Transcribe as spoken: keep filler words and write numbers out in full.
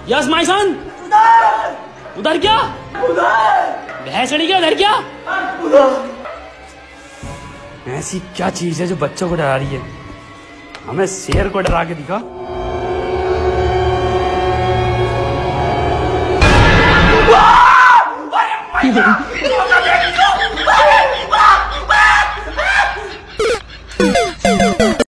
Yes my son. उधर उधर क्या? उधर भैंस चढ़ी क्या? उधर क्या? उधर ऐसी क्या चीज है जो बच्चों को डरा रही है? हमें शेर को डरा के दिखा। अरे